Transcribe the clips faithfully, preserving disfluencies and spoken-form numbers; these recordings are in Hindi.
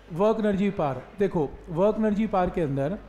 वर्क एनर्जी पार, देखो वर्क एनर्जी पार के अंदर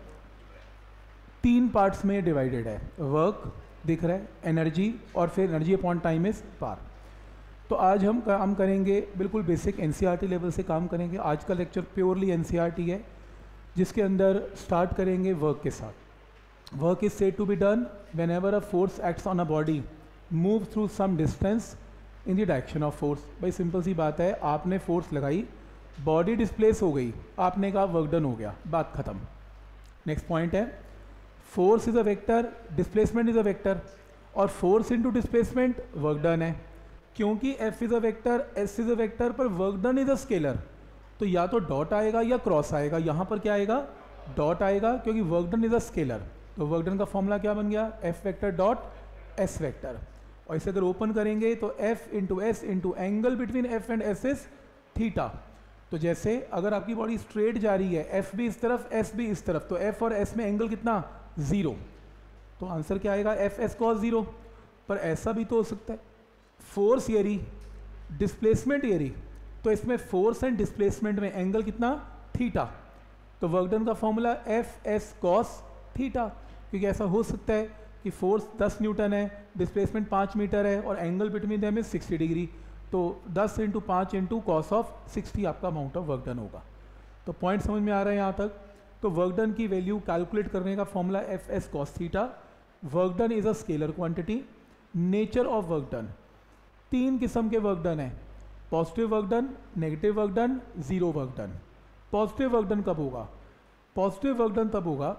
तीन पार्ट्स में डिवाइडेड है। वर्क दिख रहा है, एनर्जी, और फिर energy upon time is power. तो आज हम काम करेंगे बिल्कुल बेसिक एनसीईआरटी लेवल से काम करेंगे। आज का लेक्चर प्योरली एनसीईआरटी है, जिसके अंदर स्टार्ट करेंगे वर्क के साथ। Work is said to be done whenever a force acts on a body move through some distance in the direction of force. भाई सिंपल सी बात है, आपने फोर्स लगाई, बॉडी डिस्प्लेस हो गई, आपने कहा वर्क डन हो गया, बात खत्म। नेक्स्ट पॉइंट है, force is a vector, displacement is a vector, और force into displacement work done है। क्योंकि F is a vector, S is a vector, पर work done is a scalar, तो या तो डॉट आएगा या क्रॉस आएगा। यहाँ पर क्या आएगा? डॉट आएगा, क्योंकि work done is a scalar. तो वर्क डन का फॉर्मूला क्या बन गया? F vector dot S vector. और इसे अगर ओपन करेंगे तो F into S into angle between F and S is theta. तो जैसे अगर आपकी बॉडी स्ट्रेट जा रही है, F भी इस तरफ, S भी इस तरफ, तो F और S में एंगल कितना? ज़ीरो। तो आंसर क्या आएगा? F S cos zero. पर ऐसा भी तो हो सकता है, फोर्स एरी, डिस्प्लेसमेंट एरी, तो इसमें फोर्स एंड डिस्प्लेसमेंट में एंगल कितना? थीटा। तो वर्क डन का formula F S cos theta. क्योंकि ऐसा हो सकता है कि फोर्स दस न्यूटन है, डिस्प्लेसमेंट पाँच मीटर है, और angle between them is sixty degree. तो दस इंटू पाँच इंटू कॉस ऑफ सिक्सटी आपका अमाउंट ऑफ वर्क डन होगा। तो पॉइंट समझ में आ रहा है यहाँ तक? तो वर्क डन की वैल्यू कैलकुलेट करने का formula F S cos theta. Work done is a scalar quantity. Nature of work done, तीन किस्म के वर्क डन है, positive work done, negative work done, zero work done. Positive work done कब होगा? पॉजिटिव वर्क डन तब होगा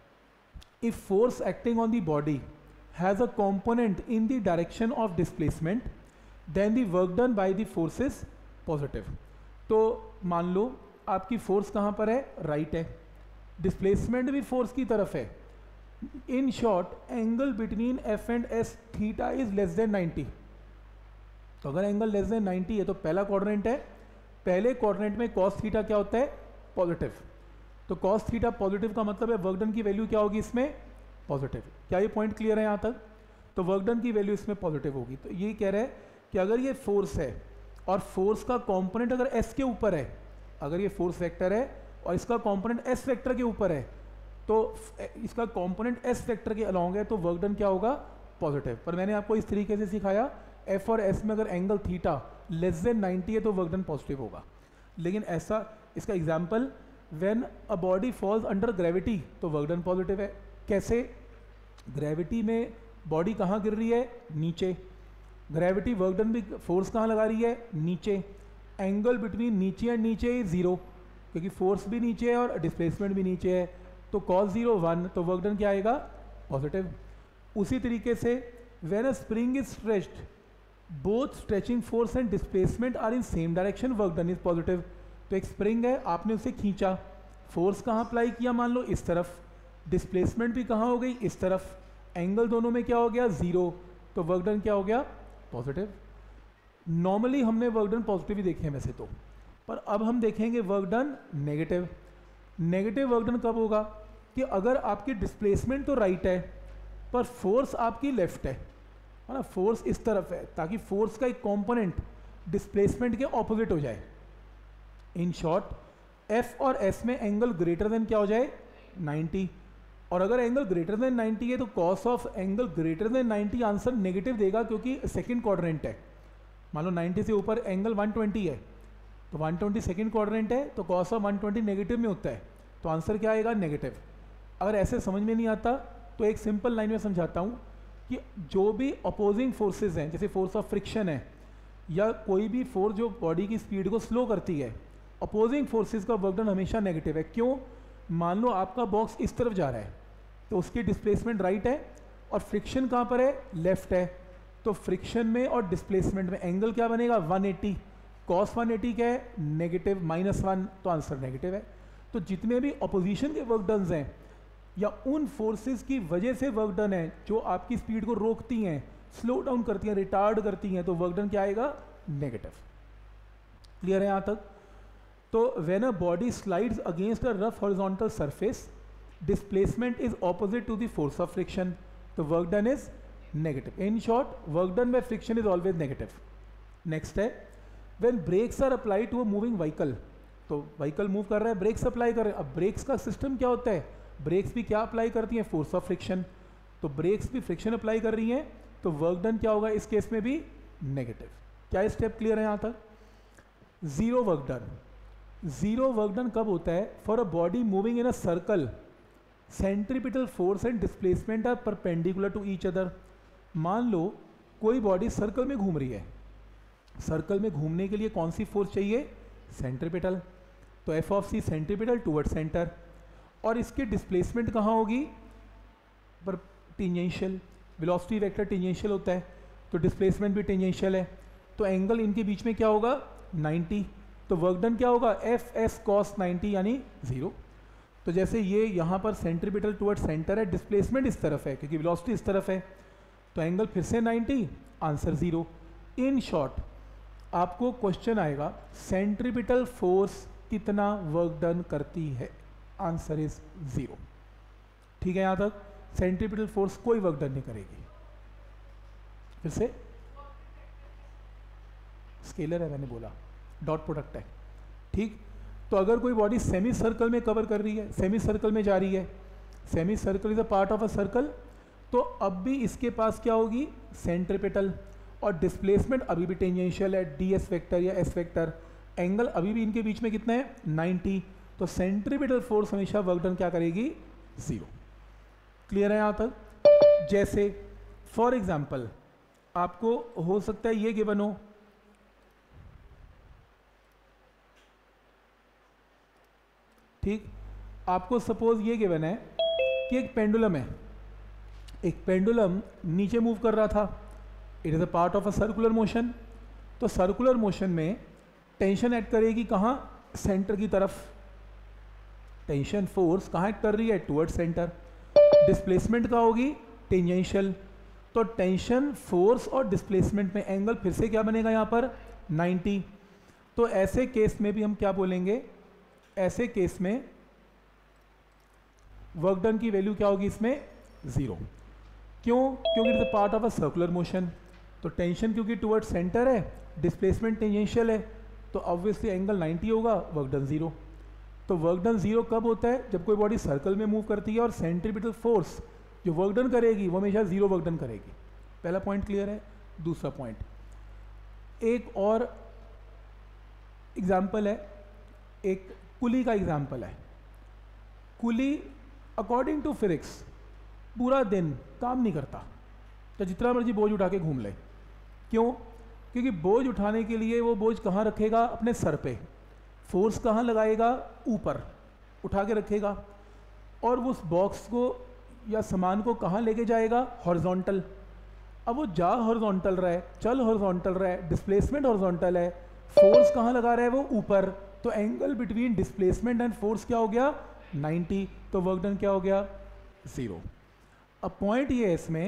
if force acting on the body has a component in the direction of displacement, then the work done by the force is positive। तो मान लो आपकी फोर्स कहाँ पर है? राइट है, डिस्प्लेसमेंट भी फोर्स की तरफ है। In short angle between F and S theta is less than ninety. तो अगर एंगल लेस देन नाइन्टी है तो पहला क्वाड्रेंट है, पहले क्वाड्रेंट में कॉस थीटा क्या होता है? पॉजिटिव। तो कॉस थीटा पॉजिटिव का मतलब है वर्क डन की वैल्यू क्या होगी इसमें? पॉजिटिव। क्या ये पॉइंट क्लियर है यहाँ तक? तो वर्क डन की वैल्यू इसमें पॉजिटिव होगी। तो ये कह रहा है कि अगर ये फोर्स है और फोर्स का कॉम्पोनेंट अगर एस के ऊपर है, अगर ये फोर्स वेक्टर है और इसका कॉम्पोनेंट एस वेक्टर के ऊपर है, तो इसका कॉम्पोनेंट एस वेक्टर के अलॉन्ग है, तो वर्क डन क्या होगा? पॉजिटिव। पर मैंने आपको इस तरीके से सिखाया, एफ और एस में अगर angle theta less than ninety है तो वर्क डन पॉजिटिव होगा। लेकिन ऐसा, इसका example, when a body falls under gravity तो वर्क डन पॉजिटिव है। कैसे? ग्रेविटी में बॉडी कहाँ गिर रही है? नीचे। ग्रेविटी वर्क डन भी फोर्स कहाँ लगा रही है? नीचे। एंगल बिटवीन नीचे एंड नीचे इज जीरो, क्योंकि फोर्स भी नीचे है और डिस्प्लेसमेंट भी नीचे है। तो कॉस जीरो वन, तो वर्क डन क्या आएगा? पॉजिटिव। उसी तरीके से when a spring is stretched, both stretching force and displacement are in same direction, work done is positive. तो एक स्प्रिंग है, आपने उसे खींचा, फोर्स कहाँ अप्लाई किया? मान लो इस तरफ, डिस्प्लेसमेंट भी कहाँ हो गई? इस तरफ, एंगल दोनों में क्या हो गया? जीरो। तो वर्क डन क्या हो गया? पॉजिटिव। नॉर्मली हमने वर्क डन पॉजिटिव ही देखे हैं वैसे तो, पर अब हम देखेंगे work done negative. Negative work done कब होगा? कि अगर आपकी डिस्प्लेसमेंट तो राइट है पर फोर्स आपकी लेफ्ट है, है ना, फोर्स इस तरफ है, ताकि फोर्स का एक कंपोनेंट डिस्प्लेसमेंट के ऑपोजिट हो जाए। इन शॉर्ट एफ और एस में एंगल ग्रेटर देन क्या हो जाए? नाइन्टी। और अगर एंगल ग्रेटर देन नाइन्टी है तो cos of angle greater than ninety answer negative देगा, क्योंकि सेकंड क्वाड्रेंट है। मान लो नाइन्टी से ऊपर एंगल वन ट्वेंटी है, तो वन ट्वेंटी सेकंड क्वाड्रेंट है, तो cos of one twenty negative में होता है, तो आंसर क्या आएगा? नेगेटिव। अगर ऐसे समझ में नहीं आता तो एक सिंपल लाइन में समझाता हूँ कि जो भी अपोजिंग फोर्सेज हैं, जैसे फोर्स ऑफ फ्रिक्शन है या कोई भी फोर्स जो बॉडी की स्पीड को स्लो करती है, अपोजिंग फोर्सेज का वर्क डन हमेशा नेगेटिव है। क्यों? मान लो आपका बॉक्स इस तरफ जा रहा है, तो उसकी डिस्प्लेसमेंट राइट है और फ्रिक्शन कहाँ पर है? लेफ्ट है। तो फ्रिक्शन में और डिस्प्लेसमेंट में एंगल क्या बनेगा? One eighty. Cos one eighty क्या है? नेगेटिव माइनस वन, तो आंसर नेगेटिव है। तो जितने भी अपोजिशन के वर्क डन हैं या उन फोर्सेस की वजह से वर्क डन है जो आपकी स्पीड को रोकती हैं, स्लो डाउन करती हैं, रिटार्ड करती हैं, तो वर्क डन क्या आएगा? नेगेटिव। क्लियर है यहाँ तक? तो when a body slides against a rough horizontal surface, displacement is opposite to the force of friction, तो work done is negative. In short, work done by friction is always negative. Next है, when brakes are applied to a moving vehicle, तो व्हीकल मूव कर रहा है, ब्रेक्स अप्लाई कर रहे हैं। अब ब्रेक्स का सिस्टम क्या होता है, ब्रेक्स भी क्या अप्लाई करती हैं, फोर्स ऑफ फ्रिक्शन। तो ब्रेक्स भी फ्रिक्शन अप्लाई कर रही हैं, तो वर्क डन क्या होगा इस केस में भी नेगेटिव। क्या स्टेप क्लियर है यहाँ तक? Zero work done. Zero work done कब होता है? For a body moving in a circle centripetal force and displacement are perpendicular to each other. मान लो कोई बॉडी सर्कल में घूम रही है, सर्कल में घूमने के लिए कौन सी फोर्स चाहिए? सेंट्रीपिटल। तो F of C centripetal toward centre, और इसकी डिस्प्लेसमेंट कहाँ होगी? पर टेंजेंशियल। वेलोसिटी वेक्टर टेंजेंशियल होता है, तो डिस्प्लेसमेंट भी टेंजेंशियल है, तो एंगल इनके बीच में क्या होगा? नाइन्टी। तो वर्क डन क्या होगा? एफ एस कॉस नाइन्टी यानी जीरो। तो जैसे ये यहाँ पर सेंट्रीपिटल टूवर्ड सेंटर है, डिस्प्लेसमेंट इस तरफ है क्योंकि वेलोसिटी इस तरफ है, तो एंगल फिर से ninety, answer zero. In short आपको क्वेश्चन आएगा सेंट्रीपिटल फोर्स कितना वर्क डन करती है? Answer is zero. ठीक है, यहाँ तक सेंट्रीपिटल फोर्स कोई वर्क डन नहीं करेगी। फिर से स्केलर है, मैंने बोला डॉट प्रोडक्ट है। ठीक, तो अगर कोई बॉडी सेमी सर्कल में कवर कर रही है, सेमी सर्कल में जा रही है, semicircle is a part of a circle, तो अब भी इसके पास क्या होगी? सेंट्रीपिटल, और डिस्प्लेसमेंट अभी भी टेंजेंशियल है, डी एस वेक्टर या एस वेक्टर। एंगल अभी भी इनके बीच में कितना है? नाइन्टी। तो सेंट्रीपिटल फोर्स हमेशा वर्क डन क्या करेगी? जीरो। क्लियर है यहाँ तक? जैसे फॉर एग्जाम्पल आपको हो सकता है ये गिवन हो, ठीक, आपको सपोज ये गिवन है कि एक पेंडुलम है, एक पेंडुलम नीचे मूव कर रहा था, it is a part of a circular motion. तो सर्कुलर मोशन में टेंशन एक्ट करेगी कहाँ? सेंटर की तरफ। टेंशन फोर्स कहाँ एक्ट कर रही है? Toward centre. डिस्प्लेसमेंट का होगी? टेंजेंशियल। तो टेंशन फोर्स और डिस्प्लेसमेंट में एंगल फिर से क्या बनेगा यहाँ पर? नाइन्टी। तो ऐसे केस में भी हम क्या बोलेंगे? ऐसे केस में वर्क डन की वैल्यू क्या होगी इसमें? जीरो। क्यों? क्योंकि it is a part of a circular motion. तो टेंशन क्योंकि टुवर्ड सेंटर है, डिस्प्लेसमेंट टेंजेंशियल है, तो ऑब्वियसली एंगल नाइन्टी होगा, वर्क डन जीरो। तो वर्क डन जीरो कब होता है? जब कोई बॉडी सर्कल में मूव करती है और सेंट्रीपिटल फोर्स जो वर्क डन करेगी वो हमेशा जीरो वर्क डन करेगी। पहला पॉइंट क्लियर है। दूसरा पॉइंट, एक और एग्जाम्पल है, एक कुली का एग्जाम्पल है। कुली अकॉर्डिंग टू फिजिक्स पूरा दिन काम नहीं करता, तो जितना मर्जी बोझ उठा के घूम ले। क्यों? क्योंकि बोझ उठाने के लिए वो बोझ कहाँ रखेगा? अपने सर पे। फोर्स कहाँ लगाएगा? ऊपर उठा के रखेगा, और वो उस बॉक्स को या सामान को कहाँ लेके जाएगा? हॉरिजॉन्टल। अब वो जा हॉरिजॉन्टल रहा है, चल हॉरिजॉन्टल रहा है, डिस्प्लेसमेंट हॉरिजॉन्टल है, फोर्स कहाँ लगा रहा है? वो ऊपर। तो angle between displacement and force क्या हो गया? नाइन्टी। तो वर्क डन क्या हो गया? जीरो। अब पॉइंट ये है इसमें,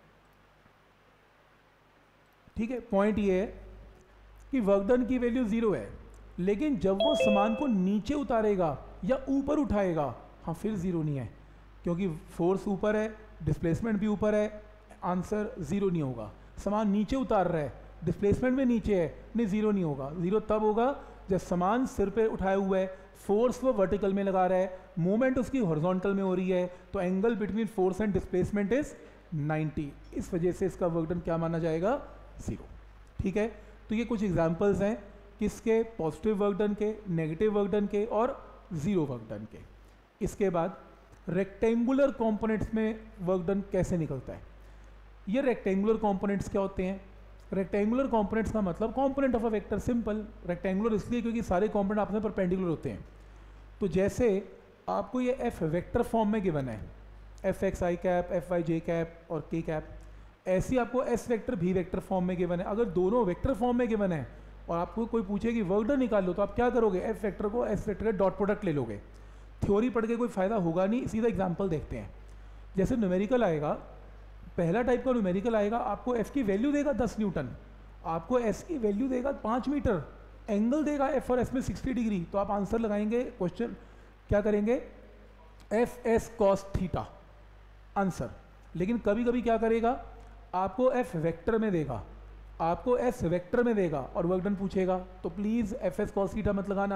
ठीक है, पॉइंट ये है कि वर्क डन की वैल्यू जीरो है, लेकिन जब वो सामान को नीचे उतारेगा या ऊपर उठाएगा, हाँ फिर जीरो नहीं है, क्योंकि फोर्स ऊपर है, डिस्प्लेसमेंट भी ऊपर है, आंसर जीरो नहीं होगा। सामान नीचे उतार रहा है, डिस्प्लेसमेंट भी नीचे है, नहीं जीरो नहीं होगा। जीरो तब होगा जब सामान सिर पे उठाए हुआ है, फोर्स वो वर्टिकल में लगा रहा है, मूवमेंट उसकी हॉरिजॉन्टल में हो रही है, तो angle between force and displacement is ninety. इस वजह से इसका वर्क डन क्या माना जाएगा? जीरो। ठीक है, तो ये कुछ एग्जांपल्स हैं किसके? पॉजिटिव वर्क डन के, नेगेटिव वर्क डन के और जीरो वर्क डन के। इसके बाद रेक्टेंगुलर कंपोनेंट्स में वर्क डन कैसे निकलता है? ये रेक्टेंगुलर कंपोनेंट्स क्या होते हैं? रेक्टेंगुलर कंपोनेंट्स का मतलब component of a vector. Simple, rectangular इसलिए क्योंकि सारे कंपोनेंट आपस में परपेंडिकुलर होते हैं। तो जैसे आपको ये एफ वेक्टर फॉर्म में गिवन है, F X I cap, F Y J cap और के कैप, ऐसी आपको एस वेक्टर भी वेक्टर फॉर्म में गिवन है। अगर दोनों वेक्टर फॉर्म में गिवन है और आपको कोई पूछे कि वर्क डन निकाल लो, तो आप क्या करोगे? एफ वेक्टर को एस वेक्टर का डॉट प्रोडक्ट ले लोगे। थ्योरी पढ़ के कोई फायदा होगा नहीं, सीधा एग्जाम्पल देखते हैं। जैसे न्यूमेरिकल आएगा, पहला टाइप का न्यूमेरिकल आएगा, आपको एफ की वैल्यू देगा दस न्यूटन, आपको एस की वैल्यू देगा पाँच मीटर, एंगल देगा एफ और एस में सिक्सटी डिग्री, तो आप आंसर लगाएंगे, क्वेश्चन क्या करेंगे? F S cos theta, answer. लेकिन कभी कभी क्या करेगा? आपको एफ वेक्टर में देगा, आपको एस वेक्टर में देगा और वर्क डन पूछेगा, तो please F S cos theta मत लगाना,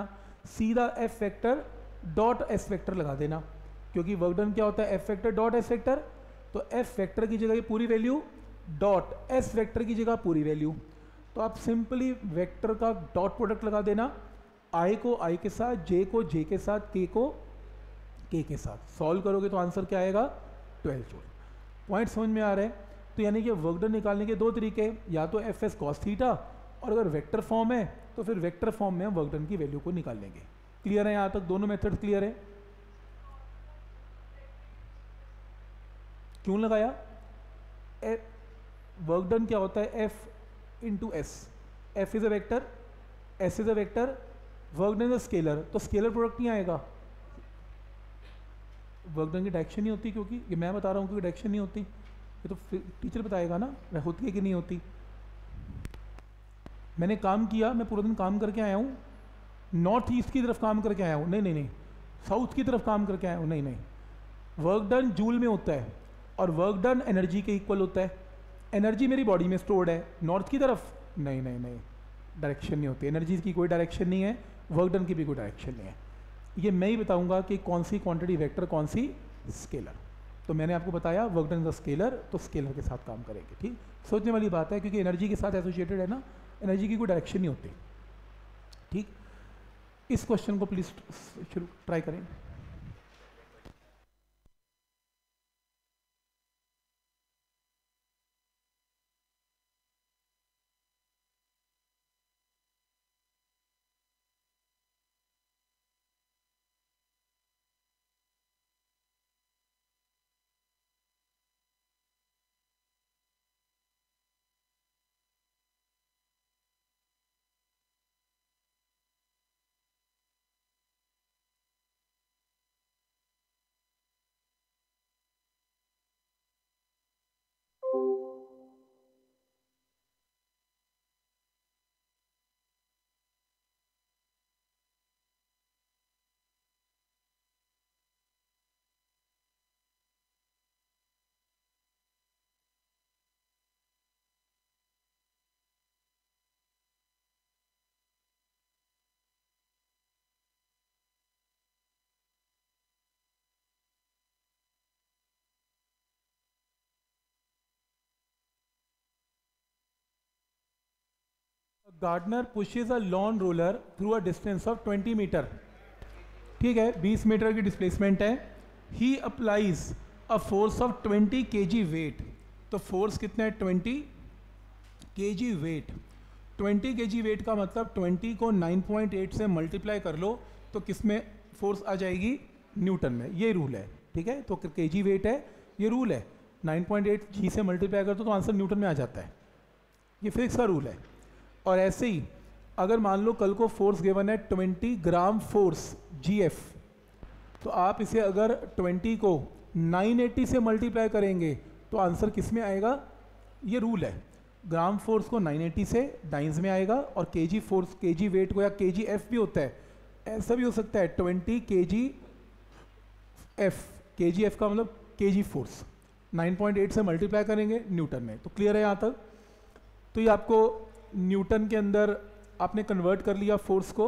सीधा F vector dot S vector लगा देना, क्योंकि वर्क डन क्या होता है, F vector dot S vector. तो एफ वेक्टर की जगह पूरी वैल्यू डॉट एस वेक्टर की जगह पूरी वैल्यू। तो आप सिंपली वेक्टर का डॉट प्रोडक्ट लगा देना, आई को आई के साथ, जे को जे के साथ, के को के के साथ। सॉल्व करोगे तो आंसर क्या आएगा, ट्वेल्व जूल। पॉइंट समझ में आ रहा है। तो यानी कि वर्क डन निकालने के दो तरीके, या तो एफ एस कॉस थीटा, और अगर वेक्टर फॉर्म है तो फिर वेक्टर फॉर्म में हम वर्क डन की वैल्यू को निकाल लेंगे। क्लियर है यहाँ तक, दोनों मेथड क्लियर है। क्यों लगाया, वर्क डन क्या होता है, F into S, F is a vector, S is a vector, work done is a scalar, तो स्केलर प्रोडक्ट नहीं आएगा, वर्क डन की डायरेक्शन नहीं होती, क्योंकि ये मैं बता रहा हूँ क्योंकि डायरेक्शन नहीं होती, ये तो टीचर बताएगा ना होती है कि नहीं होती। मैंने काम किया, मैं पूरा दिन काम करके आया हूँ, नॉर्थ ईस्ट की तरफ काम करके आया हूँ, नहीं नहीं नहीं, साउथ की तरफ काम करके आया हूँ, नहीं नहीं, वर्क डन जूल में होता है और वर्क डन एनर्जी के इक्वल होता है। एनर्जी मेरी बॉडी में स्टोर्ड है, नॉर्थ की तरफ, नहीं नहीं नहीं, डायरेक्शन नहीं होती, एनर्जी की कोई डायरेक्शन नहीं है, वर्क डन की भी कोई डायरेक्शन नहीं है। ये मैं ही बताऊंगा कि कौन सी क्वांटिटी वेक्टर, कौन सी स्केलर। तो मैंने आपको बताया वर्क डन इज स्केलर, तो स्केलर के साथ काम करेंगे। ठीक, सोचने वाली बात है, क्योंकि एनर्जी के साथ एसोसिएटेड है ना, एनर्जी की कोई डायरेक्शन नहीं होती। ठीक, इस क्वेश्चन को प्लीज शुरू ट्राई करें। Gardener pushes a lawn roller through a distance of twenty metre. ठीक है, बीस मीटर की डिस्प्लेसमेंट है। He applies a force of twenty K G wait. तो फोर्स कितना है, twenty K G wait. Twenty K G wait का मतलब ट्वेंटी को नाइन पॉइंट एट से मल्टीप्लाई कर लो तो किस में फोर्स आ जाएगी, न्यूटन में। ये रूल है, ठीक है। तो के जी वेट है, ये रूल है, नाइन पॉइंट एट जी से मल्टीप्लाई कर दो तो आंसर न्यूटन में आ जाता है। ये फिजिक्स का रूल है। और ऐसे ही अगर मान लो कल को फोर्स गिवन है twenty gram force G F, तो आप इसे अगर ट्वेंटी को नाइन एटी से मल्टीप्लाई करेंगे तो आंसर किस में आएगा, ये रूल है। ग्राम फोर्स को नाइन एटी से डाइंस में आएगा, और केजी फोर्स, केजी वेट को या केजी एफ भी होता है, ऐसा भी हो सकता है twenty KG F, KG F का मतलब KG force, nine point eight से मल्टीप्लाई करेंगे न्यूटन में। तो क्लियर है यहाँ तक। तो ये आपको न्यूटन के अंदर आपने कन्वर्ट कर लिया फोर्स को,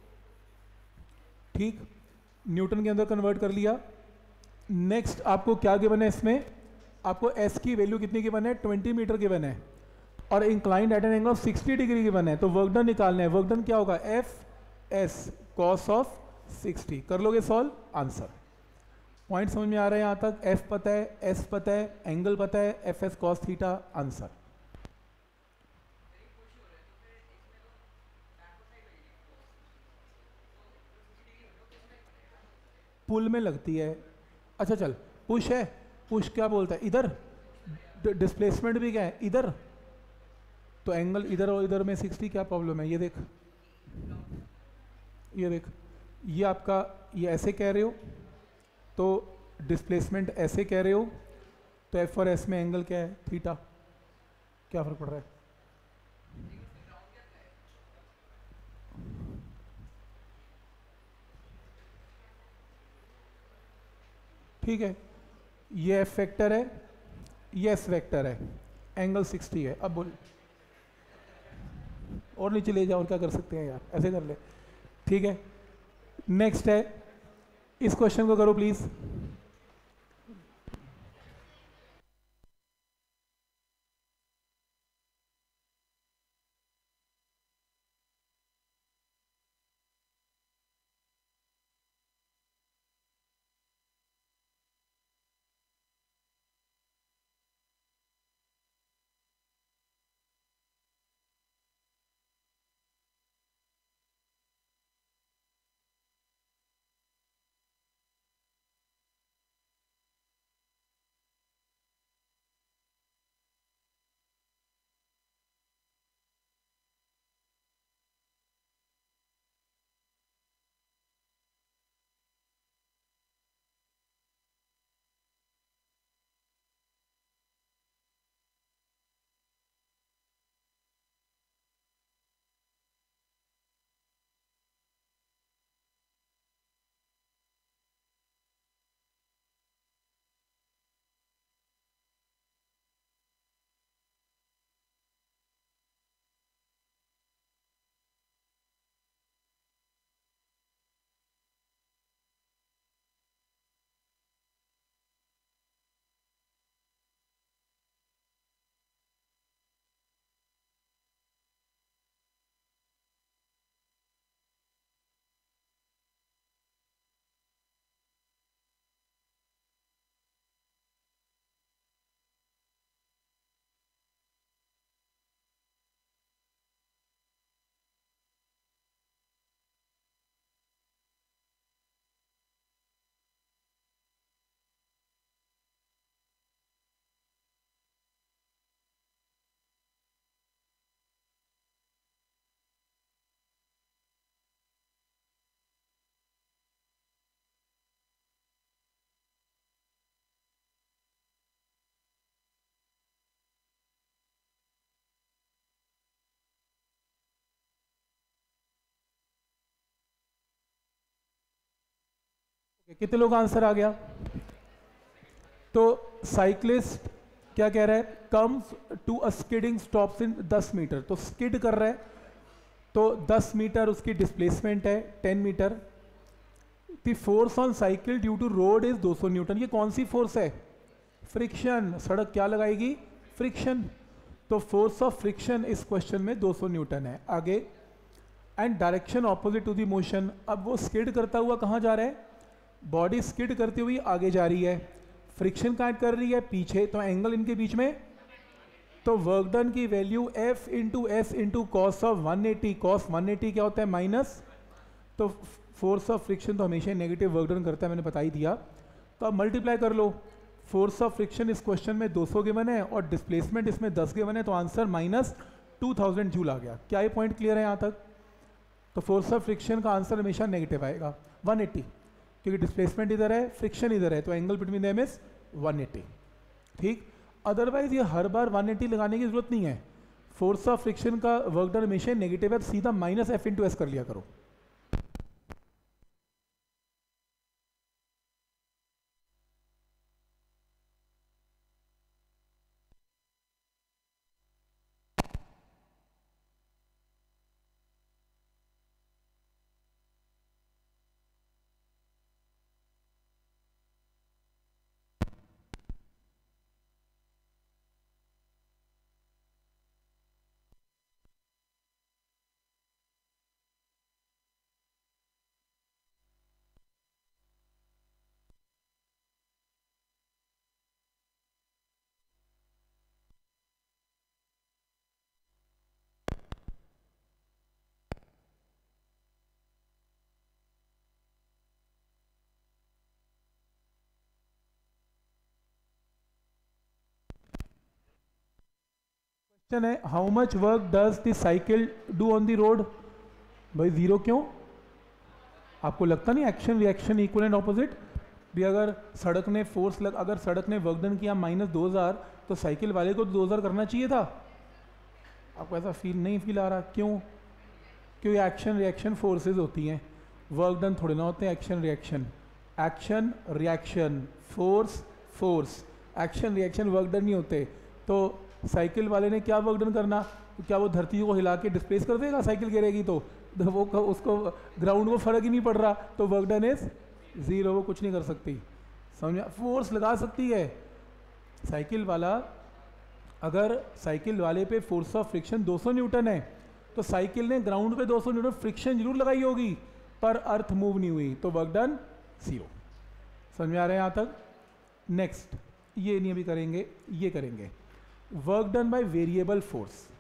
ठीक, न्यूटन के अंदर कन्वर्ट कर लिया। नेक्स्ट आपको क्या गिवन है, इसमें आपको एस की वैल्यू कितनी गिवन है, ट्वेंटी मीटर गिवन है, और inclined at an angle of sixty degree given है। तो वर्क डन निकालना है। वर्क डन क्या होगा, F S cos of sixty. कर लोगे सॉल्व, आंसर। पॉइंट समझ में आ रहा है यहाँ तक। एफ पता है, एस पता है, एंगल पता है, F S cos theta, answer. Pull में लगती है, अच्छा चल, पुश है, पुश क्या बोलता है, इधर, डिस्प्लेसमेंट भी क्या है, इधर, तो एंगल इधर और इधर में सिक्सटी, क्या प्रॉब्लम है, ये देख, ये देख, ये आपका, ये ऐसे कह रहे हो तो डिस्प्लेसमेंट ऐसे कह रहे हो, तो एफ और एस में एंगल क्या है, थीटा। क्या फर्क पड़ रहा है, ठीक है। ये एफ वेक्टर है, ये एस वेक्टर है, एंगल सिक्सटी है। अब बोल, और नीचे ले जाओ, और क्या कर सकते हैं यार, ऐसे कर ले, ठीक है। नेक्स्ट है, इस क्वेश्चन को करो प्लीज। कितने लोग आंसर आ गया? तो साइक्लिस्ट क्या कह रहा है, comes to a skidding stops in दस मीटर, तो स्किड कर रहा है, तो दस मीटर उसकी डिस्प्लेसमेंट है, ten metre. The force on cycle due to road is दो सौ न्यूटन। ये कौन सी फोर्स है? फ्रिक्शन। सड़क क्या लगाएगी? फ्रिक्शन। तो फोर्स ऑफ फ्रिक्शन इस क्वेश्चन में दो सौ न्यूटन है। आगे, and direction opposite to the motion. अब वो स्किड करता हुआ कहाँ जा रहा है? बॉडी स्किड करती हुई आगे जा रही है, फ्रिक्शन कहाँ कर रही है? पीछे। तो एंगल इनके बीच में, तो वर्क डन की value F into S into cos of one eighty. Cos one eighty क्या होता है? माइनस। तो फोर्स ऑफ फ्रिक्शन तो हमेशा नेगेटिव वर्क डन करता है, मैंने बता ही दिया। तो अब मल्टीप्लाई कर लो। फोर्स ऑफ फ्रिक्शन इस क्वेश्चन में दो सौ गिवन है और डिस्प्लेसमेंट इसमें दस गिवन है, तो answer minus two thousand joule आ गया। क्या ये पॉइंट क्लियर है यहाँ तक? तो फोर्स ऑफ फ्रिक्शन का आंसर हमेशा नेगेटिव आएगा, वन एटी, क्योंकि डिस्प्लेसमेंट इधर है, फ्रिक्शन इधर है, तो angle between them is one eighty. ठीक, अदरवाइज ये हर बार वन एटी लगाने की जरूरत नहीं है। फोर्स ऑफ फ्रिक्शन का वर्क डन हमेशा नेगेटिव है, सीधा माइनस एफ इंटू एस कर लिया करो। क्वेश्चन है, how much work does the cycle do on the road? भाई जीरो क्यों? आपको लगता नहीं action reaction equal and opposite? भी अगर सड़क ने फोर्स लग अगर सड़क ने वर्क डन किया माइनस दो हज़ार, तो साइकिल वाले को तो दो हज़ार करना चाहिए था। आपको ऐसा फील नहीं फील आ रहा? क्यों? क्योंकि एक्शन रिएक्शन फोर्सेस होती हैं, वर्क डन थोड़े ना होते हैं action reaction. Action reaction, force force, action reaction work done नहीं होते। तो साइकिल वाले ने क्या वर्क डन करना? तो क्या वो धरती को हिला के डिस्प्लेस कर देगा साइकिल गिरेगी? तो तो वो उसको ग्राउंड को फर्क ही नहीं पड़ रहा, तो वर्क डन इज ज़ीरो, वो कुछ नहीं कर सकती। समझ, फोर्स लगा सकती है साइकिल वाला, अगर साइकिल वाले पे फोर्स ऑफ फ्रिक्शन दो सौ न्यूटन है तो साइकिल ने ग्राउंड पे दो सौ न्यूटन फ्रिक्शन जरूर लगाई होगी, पर अर्थ मूव नहीं हुई, तो वर्क डन जीरो। समझ में आ रहे हैं यहाँ तक? नेक्स्ट, ये नहीं अभी करेंगे, ये करेंगे work done by variable force.